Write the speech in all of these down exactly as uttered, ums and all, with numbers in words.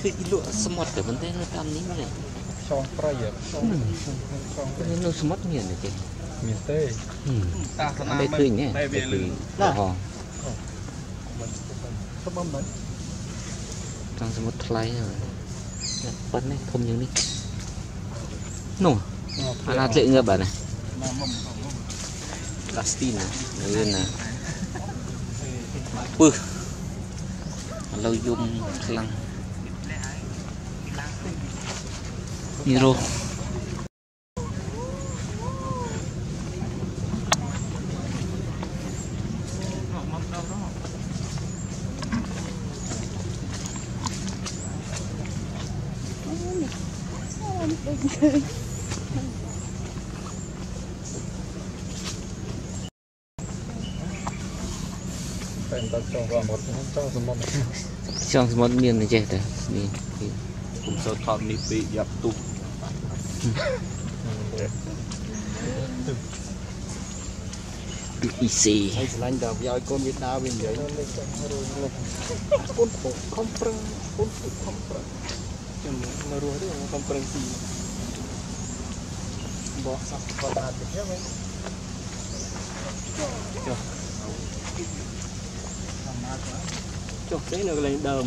คืออีลูสมอดแต่มันได้ตามนี้ไหมช่องปลายช่องช่องนี่นูสมอดเมียนเลยจริงมีเต้ได้คืนเนี่ยได้คืนน่ะสมอมันจังสมอดไลน์เลยปั้นนี่ทมอย่างนี้นู่นอันนั้นเจ๋งเงือบแบบนี้ลาสตินนะเรื่องนะปึ๊กเรายุ่มพลังฮีโร่เป็นตัดช่องสมอช่องสมอช่องสมอเมียนนี่เจ๊แต่นี่ผมจะทำนี่ปียับตุกอีซีไอ้สลันดาวย้ายก้นวิทนาวินใหญ่ก้นปกคอมเปรย์ก้นปกคอมเปรย์จนมารู้ด้วยคอมเปรย์ซีบอกสับกระดาษไปแค่ไหนจบđấy là lấy đờm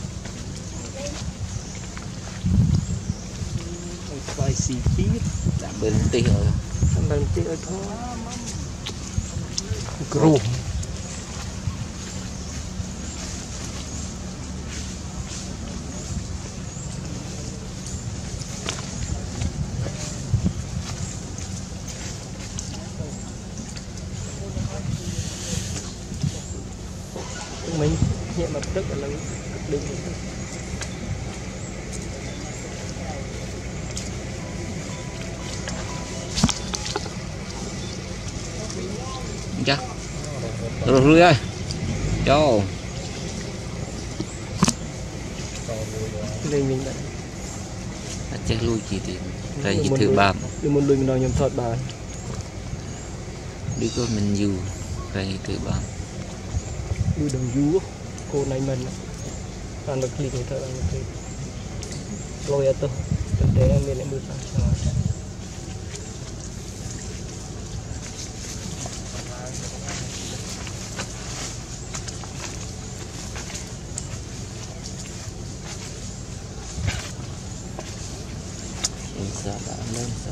spicy feet đã bên tì rồi bên tì rồi thôi gru mình nhẹ lập tức là lấy đừng chắc rồi rồi ơi cho lên mình đã chết lui chỉ thì đây chỉ thử bám đừng muốn lùi mình nhầm thật bài đi có mình dù đây thử bám đi đường dú cô này mình ăn được clip người thợ ăn được clip lôi ở tôi để em lại mưa sáng giờ đã lên rồi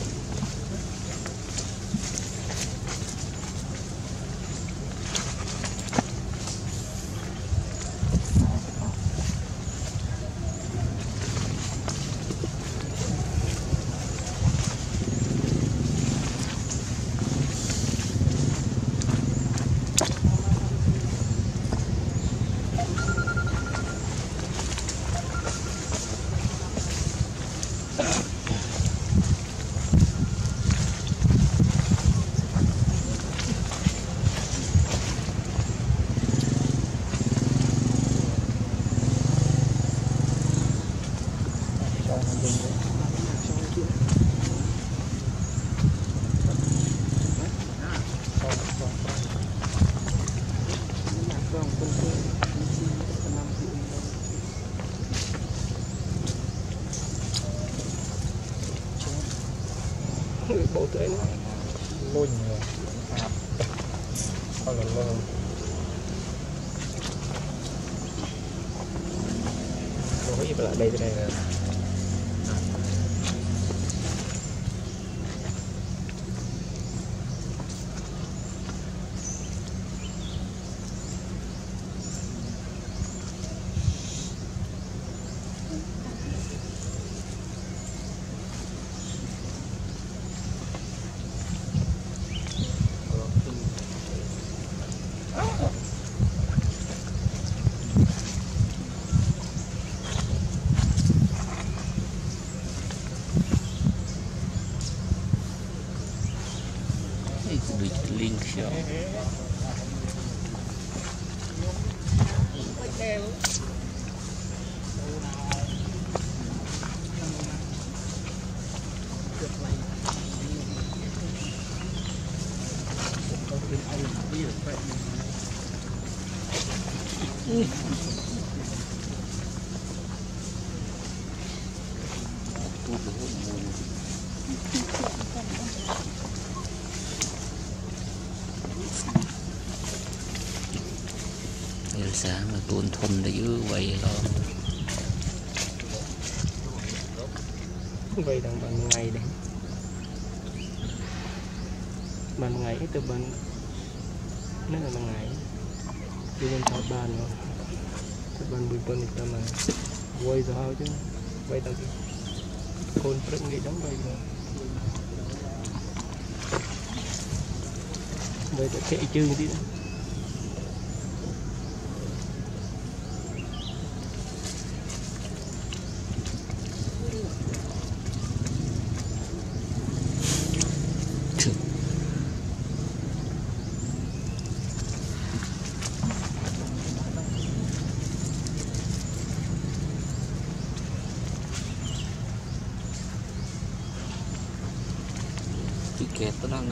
bộ tới nó lôi nhiều thôi là lôi lôi gì lại đây cái này là link show sáng là tuôn thôn để giữ vậy lo vậy đang ban ngày đấy ban ngày từ ban nữa là ban ngày đi bên thảo ban rồi thảo ban bùi tuần ta mà quay sao chứ vậy tao con rất nghĩ đóng vậy rồi vậy ta chạy chương đi kẹt tới đó nè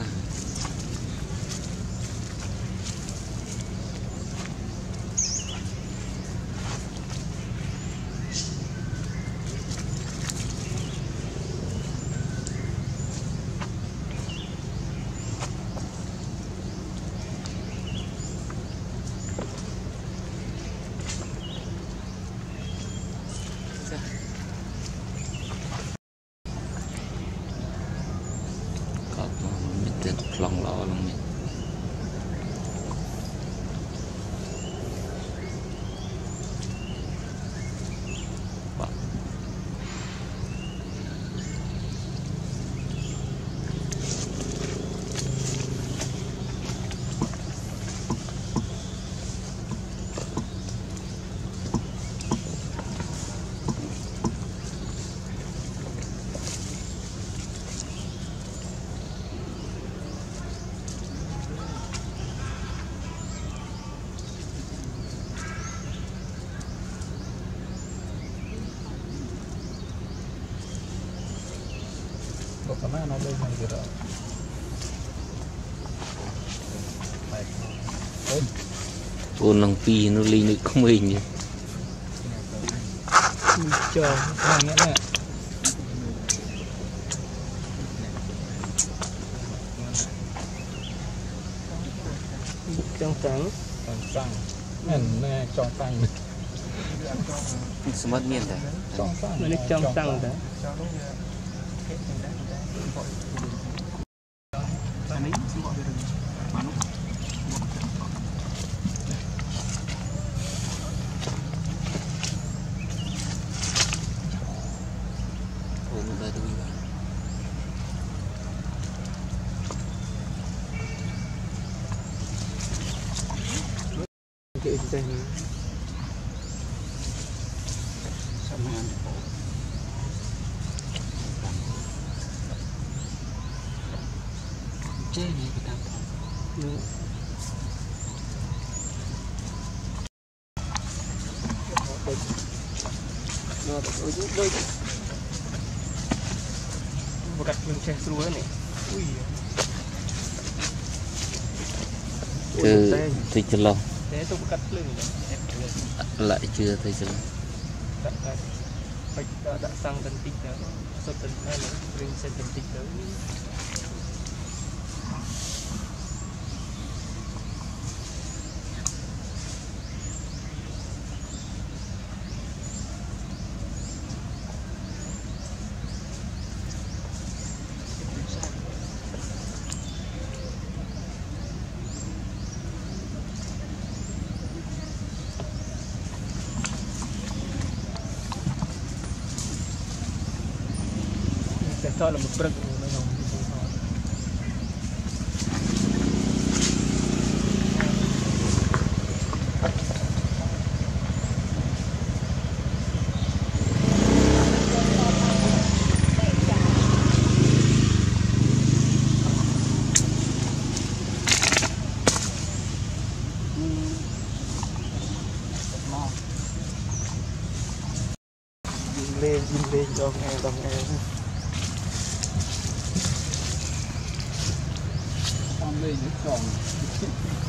lòng lo lòng mình Wow. Karena ada yang gerak. Ôn lòng pi nó ly nước không mình nhỉ chờ Nah, ini nih. trong trắng Trong trắng. Nè, nè, trong trắng. smart miên đấy Trong trắng. nó trong trắng đấy cái gì đây chơi này cái tao nó đôi đôi một đặt mình che xuống này ui từ từ từ lâu thế tôi cắt lưng lại chưa từ từ đặt đặt đặt sang tân tích đó sốt tân này ring sen tân tích đó cho là một bậc nó không lên lên cho nghe đồng nghe Lên nước tròn.